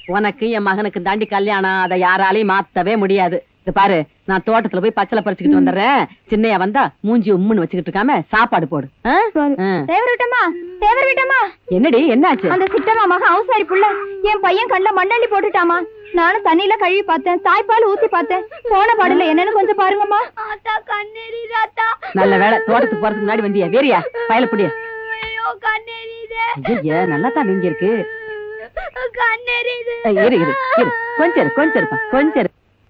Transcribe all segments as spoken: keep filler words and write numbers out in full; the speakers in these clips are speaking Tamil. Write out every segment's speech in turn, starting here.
உனக்கு என் மகனுக்கு தாண்டி கல்யாணம் அதை யாராலையும் மாத்தவே முடியாது. இது பாரு, நான் தோட்டத்துல போய் பச்சளை பறிச்சுக்கிட்டு வந்துடுறேன். சின்னையா வந்தா மூஞ்சி உம்முன்னு வச்சுக்கிட்டு இருக்காம சாப்பாடு போடு. என்னடி என்னாச்சு? அந்த சித்தமா மகன் அவசாரி புள்ள என் பையன் கண்ட மண்ணள்ளி போட்டுட்டாமா. நானும் தண்ணியில கழுவி பார்த்தேன், தாய்ப்பால் ஊத்தி பார்த்தேன், போன பாடல என்னன்னு கொஞ்சம் பாருங்கம்மா. நல்ல வேலை தோட்டத்துக்கு போறதுக்கு முன்னாடி வந்தியா? வேறியா பயல புடிய நல்லா தான் நீங்க இருக்கு. கொஞ்சம் கொஞ்சம் இருப்பா கொஞ்சம்.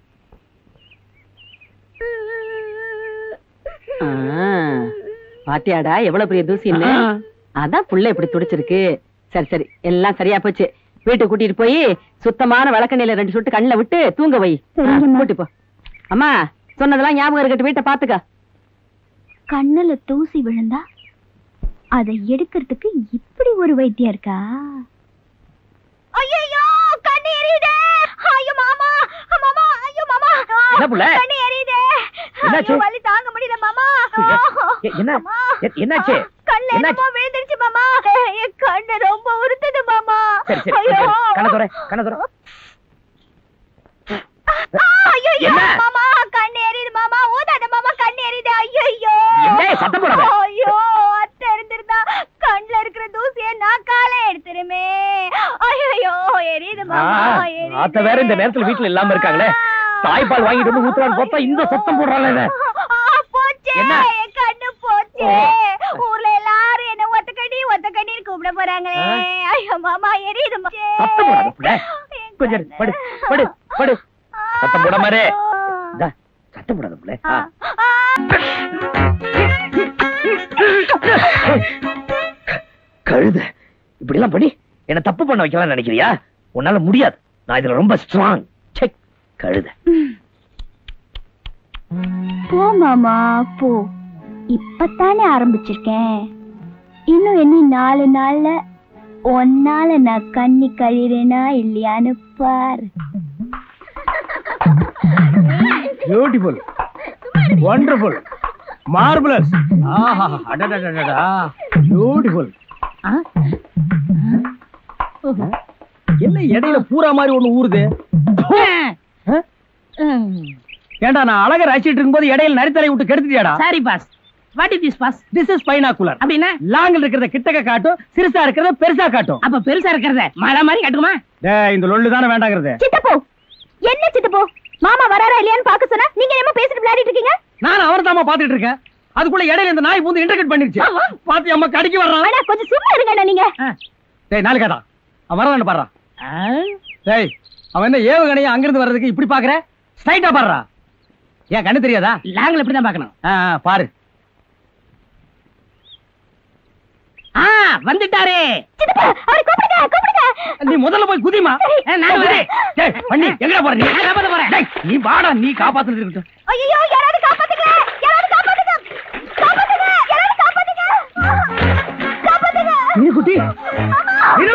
பாத்தியாடா எவ்வளவு பெரிய தூசி இல்ல? அதான் புள்ள இப்படி துடிச்சிருக்கு. சரி சரி எல்லாம் சரியா போச்சு. வீட்டுக்கு கூட்டிட்டு போய் சுத்தமான விளக்கண்ணில ரெண்டு சொட்டு கண்ணில விட்டு தூங்க வை. கூட்டி போ. அம்மா சொன்னதெல்லாம் ஞாபகம் இருக்கட்டும். வீட்டை பாத்துக்க. கண்ணுல தூசி விழுந்தா அதை எடுக்கிறதுக்கு இப்படி ஒரு வைத்தியம் இருக்கா? ஐயோ கண்ணு எரியுதே! ஐயோ மாமா மாமா ஐயோ மாமா கண்ணு எரியுதே! என்னாச்சு? வலி தாங்க முடியல மாமா. என்ன என்னாச்சு? கண்ணு என்னமோ விழுந்துருச்சு மாமா. என் கண்ணு ரொம்ப உறுத்துது மாமா. ஐயோ கண்ண தோற கண்ண தோற. ஐயோ மாமா கண்ணு எரியுது மாமா. ஊதாத மாமா கண்ணு எரியுது. ஐயோ என்ன சத்தம் போடாத. ஐயோ அத்தை இருந்திருந்தா கண்ணுல இருக்கிற தூசியை நான் காலை எடுத்துருமே. ஐயோ எரியுது மாமா. அத்தை வேற இந்த நேரத்துல வீட்டுல இல்லாம இருக்காங்களே. தாய்ப்பால் வாங்கிட்டு வந்து ஊத்துறான்னு பார்த்தா இந்த சத்தம் போடுறாங்க. போச்சே கண்ணு போச்சே. ஊர்ல எல்லாரும் என்ன ஒத்த கண்ணி ஒத்த கண்ணீர் கூப்பிட போறாங்களே. ஐயோ மாமா எரியுது. சத்தம் போடாத. கொஞ்சம் படு படு படு. சத்தம் போட மாரே. சத்தம் போடாத புள்ள. கழுத இப்படி எல்லாம் பண்ணி என்ன தப்பு பண்ண வைக்கலாம் நினைக்கிறியா? உன்னால முடியாது. நான் இதுல ரொம்ப ஸ்ட்ராங். செக் கழுத. போ மாமா போ. இப்பத்தானே ஆரம்பிச்சிருக்கேன். இன்னும் என்ன நாலு நாள்ல ஒன்னால நான் கண்ணி கழிறேனா இல்லையான்னு பாரு. Beautiful, wonderful, marvellous. ஆஹா அடடடடடா பியூட்டிஃபுல். என்ன இடையில பூரா மாதிரி ஒண்ணு ஊறுது? ஏண்டா நான் அழகா ரசிச்சிட்டு இருக்கும்போது இடையில நரித்தலை விட்டு கெடுத்துட்டியாடா? Sorry boss. What is this boss? This is binocular. அப்படினா லாங்ல இருக்கிறத கிட்டக்க காட்டும், சிறுசா இருக்கிறத பெருசா காட்டும். அப்ப பெருசா இருக்கிறத மலை மாதிரி காட்டுமா? டேய் இந்த லொள்ளு தான வேண்டாங்கிறது. சித்தப்போ என்ன சித்தப்போ? மாமா வராரா இல்லையான்னு பாக்க சொன்னா நீங்க என்ன பேசிட்டு விளையாடிட்டு இருக்கீங்க? நான் அவர்தாமா பாத்துட்டு இருக்கேன். அதுக்குள்ள இடையில இந்த நாய் பூந்து இன்டர்கட் பண்ணிருச்சு. பாத்தி அம்மா கடிக்கு வர்றான். அட கொஞ்சம் சும்மா இருங்கடா நீங்க. டேய் நாலு கேடா. அவன் வரதானே பாறா. டேய் அவன் என்ன ஏவுகணைய அங்க இருந்து வர்றதுக்கு இப்படி பாக்குற? ஸ்ட்ரைட்டா பாறா. ஏன் கண்ணு தெரியாதா? லாங்ல இப்படி தான் பார்க்கணும். பாரு. ஆ வந்துட்டாரே. சித்தப்பா அவரை கூப்பிடுங்க கூப்பிடுங்க. நீ முதல்ல போய் குதிமா. நான் வரேன். டேய் பண்ணி எங்கடா போற நீ? நான் காப்பாத்த போறேன். டேய் நீ வாடா, நீ காப்பாத்துறது இருக்கட்டும். ஐயோ யாராவது காப்பாத்துங்க. யாராவது காப்பாத்துங்க. காப்பாத்துங்க. யாராவது காப்பாத்துங்க. காப்பாத்துங்க. நீ குட்டி. இரு.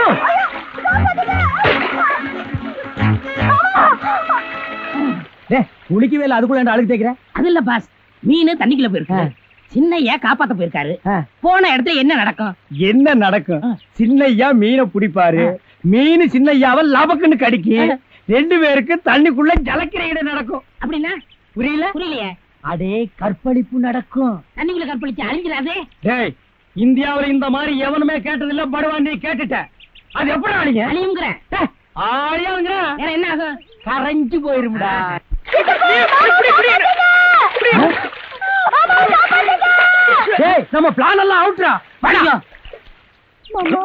டேய் குளிக்கவே இல்ல, அதுக்குள்ள என்ன அழுக்கு தேய்க்கிற? அது இல்ல பாஸ், மீன் தண்ணிக்குள்ள போயிருக்கு. சின்னையா காப்பாத்த போயிருக்காரு. போன இடத்துல என்ன நடக்கும்? என்ன நடக்கும்? சின்னையா மீனை பிடிப்பாரு, மீன் சின்னையாவை லபக்குன்னு கடிக்கும். ரெண்டு பேருக்கு தண்ணிக்குள்ள ஜலக்கிற இடம் நடக்கும். அப்படின்னா புரியல? புரியலையே. அடே கற்பழிப்பு நடக்கும். தண்ணிக்குள்ள கற்பழிச்சு அழிஞ்சிடாதே. டேய் இந்தியாவில இந்த மாதிரி எவனுமே கேட்டதில்ல. படுவா நீ கேட்டுட்ட. அது எப்படி அழிங்க? அழியுங்கிற ஆழியாங்கிற வேற என்ன ஆகும்? கரைஞ்சு போயிரும்டா. டேய் நம்ம பிளான் எல்லாம் அவுட்ரா. வாடா. மாமா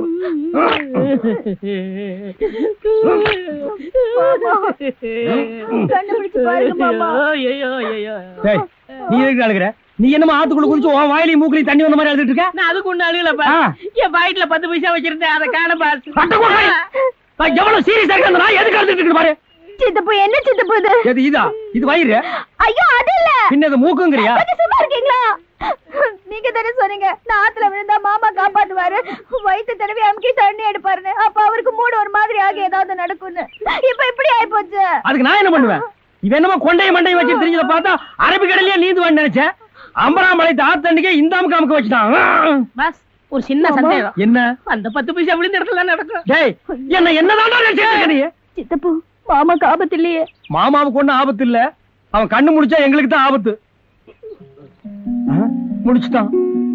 கண்டுபிடிச்சு பாருங்க மாமா. ஐயோ ஐயோ. டேய் நீ எதுக்கு அழுகுற? நீ என்னமா ஆத்துக்குள்ள குதிச்சு உன் வாயிலையும் மூக்குலையும் தண்ணி வந்த மாதிரி அழுதுட்டு இருக்க? நான் அதுக்கு ஒண்ணு அழுகல பா. என் பாக்கெட்ல பத்து பைசா வச்சிருந்தேன், அதை காண பாஸ். எவ்வளவு சீரியஸா இருக்கு அந்த நாய். எதுக்கு அழுதுட்டு இருக்கு பாரு. சித்தப்பு என்ன சித்தப்பு இது? எது இதா? இது வயிறு. ஐயோ அது இல்ல. பின்ன இது மூக்குங்கறியா? கொஞ்சம் சும்மா இருக்கீங்களா? நீங்க தானே சொன்னீங்க நான் ஆத்துல விழுந்தா மாமா காப்பாத்துவாரு, வயிற்று தடவி அமுக்கி தண்ணி எடுப்பாருன்னு. அப்ப அவருக்கு மூடு ஒரு மாதிரி ஆகி ஏதாவது நடக்கும்னு. இப்ப இப்படி ஆயி போச்சு. அதுக்கு நான் என்ன பண்ணுவேன்? இவன் என்னமோ கொண்டைய மண்டைய வச்சு தெரிஞ்சத பார்த்தா அரபிக்கடலையே நீந்துவான்னு நினைச்சேன். அம்பராமலை ஆத்தண்ணிக்கே இந்த அமுக்க அமுக்க வச்சுட்டான். பாஸ் ஒரு சின்ன சந்தேகம். என்ன? அந்த பத்து பைசா விழுந்த இடத்துல நடக்கும். டேய் என்ன என்னதான் நினைச்சிட்டு இருக்க நீ? சித்தப்பு மாமாக்கு ஆபத்து இல்லையே? மாமாவுக்கு ஒண்ணும் ஆபத்து இல்ல. அவன் கண்ணு முடிச்சா எங்களுக்கு தான் ஆபத்து. முடிச்சுட்டான்.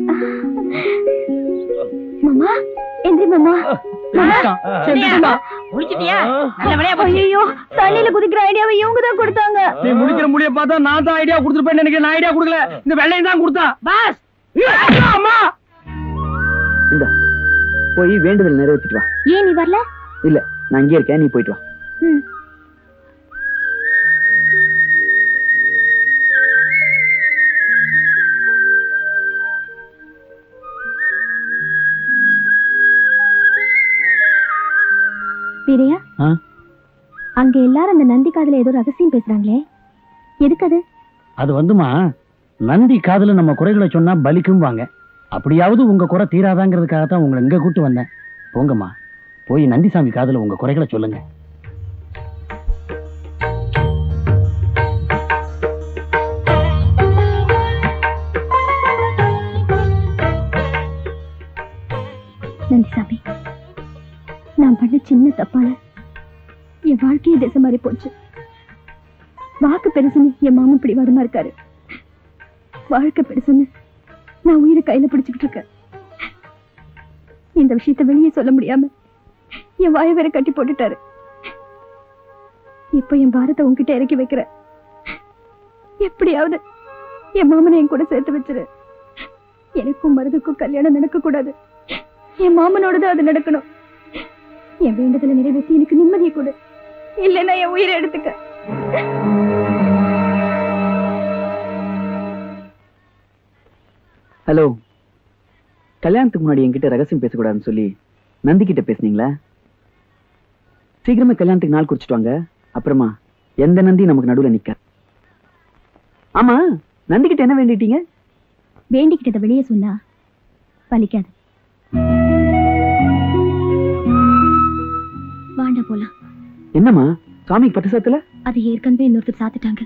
மாமா எந்திரி மாமா. ஐயோ தண்ணியில குதிக்கிற ஐடியாவை இவங்க தான் கொடுத்தாங்க. நீ முடிக்கிற முடிய பார்த்தா நான் தான் ஐடியா கொடுத்துருப்பேன் நினைக்கிறேன். நான் ஐடியா கொடுக்கல, இந்த வெள்ளையும் தான் கொடுத்தான். பாஸ் அம்மா இந்த போய் வேண்டுதல் நிறைவேற்றிட்டு வா. ஏன் நீ வரல? இல்ல நான் இங்கே இருக்கேன், நீ போயிட்டு வா. வீரையா, அங்க எல்லாரும் அந்த நந்தி காதுல ஏதோ ரகசியம் பேசுறாங்களே, எதுக்கு அது? அது வந்துமா, நந்தி காதுல நம்ம குறைகளை சொன்னா பலிக்கும் வாங்க. அப்படியாவது உங்க குறை தீராதாங்கிறதுக்காகத்தான் உங்களை இங்க கூட்டு வந்தேன். போங்கம்மா, போய் நந்திசாமி காதுல உங்க குறைகளை சொல்லுங்க. நந்திசாமி, நான் பண்ண சின்ன தப்பால என் வாழ்க்கையை திசை மாறி போச்சு. வாக்கு பெருசுன்னு என் மாமன் பிடிவாதமா இருக்காரு. வாழ்க்கை பெருசுன்னு நான் உயிரை கையில பிடிச்சுக்கிட்டு இருக்கேன். இந்த விஷயத்த வெளியே சொல்ல முடியாம என் வாயை வேற கட்டி போட்டுட்டாரு. இப்ப என் பாரத்தை உன்கிட்ட இறக்கி வைக்கிற. எப்படியாவது என் மாமனை என் கூட சேர்த்து வச்சிரு. எனக்கும் மருதுக்கும் கல்யாணம் நடக்க கூடாது. என் மாமனோடதான் அது நடக்கணும். என் வேண்டுதலை நிறைவேற்றி எனக்கு நிம்மதியை கொடு. இல்லைன்னா என் உயிரை எடுத்துக்க. ஹலோ, கல்யாணத்துக்கு முன்னாடி என்கிட்ட ரகசியம் பேசக்கூடாதுன்னு சொல்லி நந்தி கிட்ட பேசுனீங்களா? சீக்கிரமே கல்யாணத்துக்கு நாள் குறிச்சிட்டு வாங்க. அப்புறமா எந்த நந்தி நமக்கு நடுவுல நிக்க. ஆமா, நந்தி கிட்ட என்ன வேண்டிட்டீங்க? வேண்டிக்கிட்டத வெளியே சொன்னா பலிக்காது. வாண்ட போலாம். என்னம்மா, சாமிக்கு பட்டு சாத்தல? அது ஏற்கனவே இன்னொருத்தர் சாத்திட்டாங்க.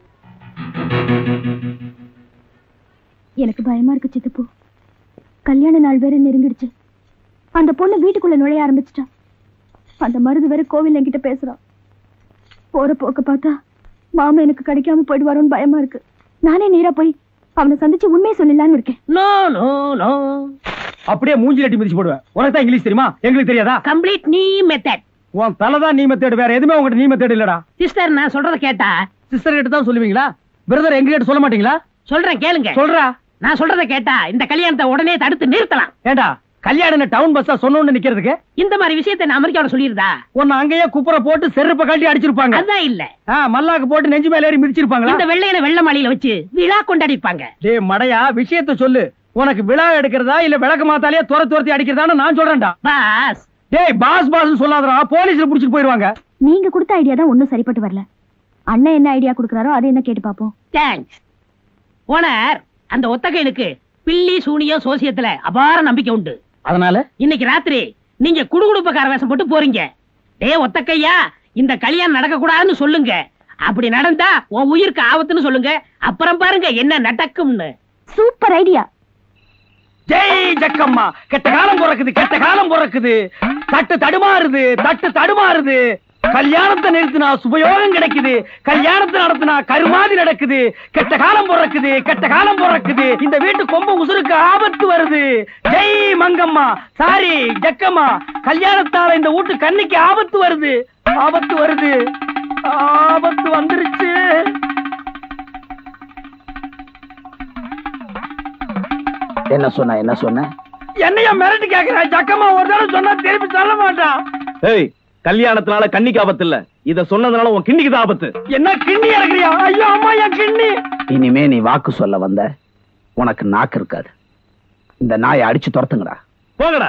எனக்கு பயமா இருக்கு சித்தப்பூ. கல்யாண நாள் வேற நெருங்கிடுச்சு. அந்த பொண்ணு வீட்டுக்குள்ள நுழைய ஆரம்பிச்சிட்டா. அந்த மருது வேற கோவில் என்கிட்ட பேசுறான். போற போக்க பார்த்தா மாமா எனக்கு கிடைக்காம போயிடுவாரோன்னு பயமா இருக்கு. நானே நேரா போய் அவனை சந்திச்சு உண்மையை சொல்லலான்னு இருக்கேன். நோ நோ நோ, அப்படியே மூஞ்சி லட்டி மிதிச்சு போடுவேன். உனக்கு தான் இங்கிலீஷ் தெரியுமா? எங்களுக்கு தெரியாதா? கம்ப்ளீட் நீ மெத்தட். உன் தலைதான் நீ மெத்தட், வேற எதுவுமே உங்ககிட்ட நீ மெத்தட் இல்லடா. சிஸ்டர், நான் சொல்றத கேட்டா? சிஸ்டர் கிட்ட தான் சொல்லுவீங்களா? பிரதர் எங்க கிட்ட சொல்ல மாட்டீங்களா? சொல்றேன் கேளுங்க. சொல்றா. நான் சொல்றத கேட்டா இந்த கல்யாணத்தை உடனே தடுத்து நிறுத்தலாம். ஏண்டா, கல்யாணம் டவுன் பஸ்ஸா சொன்னோன்னு நிக்கிறதுக்கு? இந்த மாதிரி விஷயத்தை நான் அமெரிக்காவோட சொல்லிருந்தா உன்னை அங்கேயே குப்புற போட்டு செருப்ப கட்டி அடிச்சிருப்பாங்க. அதான் இல்ல, மல்லாக்கு போட்டு நெஞ்சு மேல ஏறி மிதிச்சிருப்பாங்களா? இந்த வெள்ளையில வெள்ள மாலையில வச்சு விழா கொண்டாடிப்பாங்க. டேய் மடையா, விஷயத்த சொல்லு. உனக்கு விழா எடுக்கிறதா இல்ல விளக்கு மாத்தாலே துர துரத்தி அடிக்கிறதான்னு நான் சொல்றேன்டா. பாஸ், டேய் பாஸ் பாஸ் சொல்லாதடா, போலீஸ்ல புடிச்சிட்டு போயிடுவாங்க. நீங்க கொடுத்த ஐடியா தான் ஒன்னும் சரிப்பட்டு வரல. அண்ணன் என்ன ஐடியா கொடுக்கறாரோ அதை என்ன கேட்டு பாப்போம். Thanks owner. அந்த ஒத்தகைனுக்கு பில்லி சூனியம் சோசியத்துல அபார நம்பிக்கை உண்டு. அதனால இன்னைக்கு ராத்திரி நீங்க குடுகுடுப்பக்கார வேஷம் போட்டு போறீங்க. டேய் ஒத்தக்கையா, இந்த கல்யாணம் நடக்க கூடாதுன்னு சொல்லுங்க. அப்படி நடந்தா உன் உயிருக்கு ஆபத்துன்னு சொல்லுங்க. அப்புறம் பாருங்க என்ன நடக்கும்னு. Super idea. ஜெய் ஜக்கம்மா. கெட்ட காலம் பிறக்குது, கெட்ட காலம் பிறக்குது. தட்டு தடுமாறுது, தட்டு தடுமாறுது. கல்யாணத்தை நிறுத்தினா சுபயோகம் கிடைக்குது, கல்யாணத்தை நடத்தினா கருமாதி நடக்குது. கெட்ட காலம் பிறக்குது, கெட்ட காலம் பிறக்குது. இந்த வீட்டு கொம்ப உசுருக்கு ஆபத்து வருது. ஜெய் மங்கம்மா, சாரி ஜக்கம்மா. கல்யாணத்தால இந்த வீட்டு கண்ணிக்கு ஆபத்து வருது, ஆபத்து வருது, ஆபத்து வந்துருச்சு. என்ன சொன்ன என்ன சொன்ன? என்னையா மிரட்டி கேக்குற? ஜக்கம்மா ஒரு தடவை சொன்னா திருப்பி சொல்ல மாட்டான். ஏய், கல்யாணத்தினால கண்ணிக்கு ஆபத்து இல்ல, இத சொன்னதுனால உன் கிண்ணிக்கு தான் ஆபத்து. என்ன கிண்ணி இறக்குறியா? ஐயோ அம்மா, என் கிண்ணி. இனிமே நீ வாக்கு சொல்ல வந்த உனக்கு நாக்கு இருக்காது. இந்த நாயை அடிச்சு துரத்துங்கடா. போங்கடா.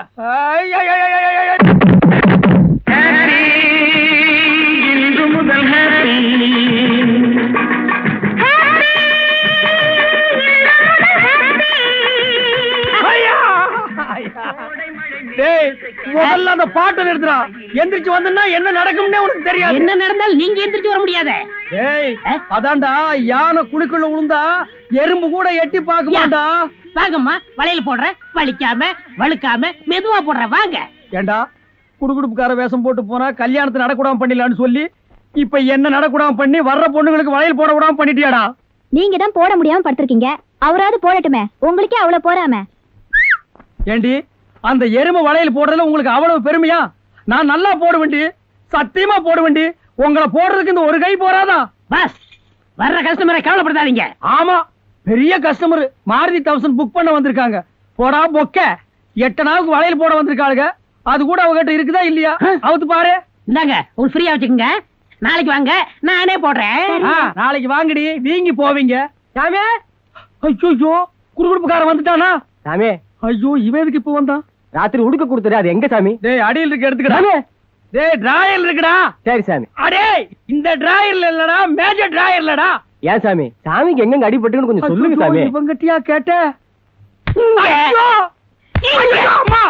முதல்ல அந்த பாட்டை நிறுத்துறா. எந்திரிச்சு வந்தா என்ன நடக்கும்னே உனக்கு தெரியாது. என்ன நடந்தாலும் நீங்க எந்திரிச்சு வர முடியாத. அதான்டா, யானை குழிக்குள்ள விழுந்தா எறும்பு கூட எட்டி பார்க்க மாட்டா. வாங்கம்மா, வளையல் போடுற, வலிக்காம வழுக்காம மெதுவா போடுற, வாங்க. ஏண்டா, குடுகுடுப்புக்கார வேஷம் போட்டு போனா கல்யாணத்தை நடக்கூடாம பண்ணிடலான்னு சொல்லி இப்ப என்ன நடக்கூடாம பண்ணி வர்ற பொண்ணுங்களுக்கு வளையல் போட விடாம பண்ணிட்டியாடா. நீங்க தான் போட முடியாம படுத்திருக்கீங்க, அவராவது போடட்டுமே, உங்களுக்கே அவ்வளவு போறாம. ஏண்டி அந்த எருமை வளையல் போடுறதுல உங்களுக்கு அவ்வளவு பெருமையா? நான் நல்லா போட வேண்டி, சத்தியமா போட வேண்டி, உங்களை போடுறதுக்கு இந்த ஒரு கை போறாதா? பஸ் வர்ற கஸ்டமரை கவலைப்படுத்தாதீங்க. ஆமா, பெரிய கஸ்டமர் மாருதி தௌசண்ட் புக் பண்ண வந்திருக்காங்க. போடா பொக்க, எட்டு நாளுக்கு வளையல் போட வந்திருக்காளுங்க. அது கூட அவகிட்ட இருக்குதா இல்லையா? அவுத்து பாரு. இந்தாங்க ஒரு ஃப்ரீயா வச்சுக்கோங்க. நாளைக்கு வாங்க, நானே போடுறேன். நாளைக்கு வாங்கடி, வீங்கி போவீங்க. சாமி, ஐயோ குறுகுறுப்புக்காரன் வந்துட்டானா? சாமி, ஐயோ இவன் எதுக்கு இப்ப வந்தான்? ராத்திரி உடுக்க கொடுத்துரு, அது எங்க சாமி? டேய் அடியில் இருக்கு, எடுத்துக்கடா. டேய் டிராயர் இருக்குடா. சரி சாமி. அடே இந்த டிராயர்ல இல்லடா, மேஜர் டிராயர்லடா. ஏன் சாமி, சாமிக்கு எங்க அடிபட்டுன்னு கொஞ்சம் சொல்லுங்க சாமி. இவங்கிட்டயா கேட்ட? ஐயோ அம்மா.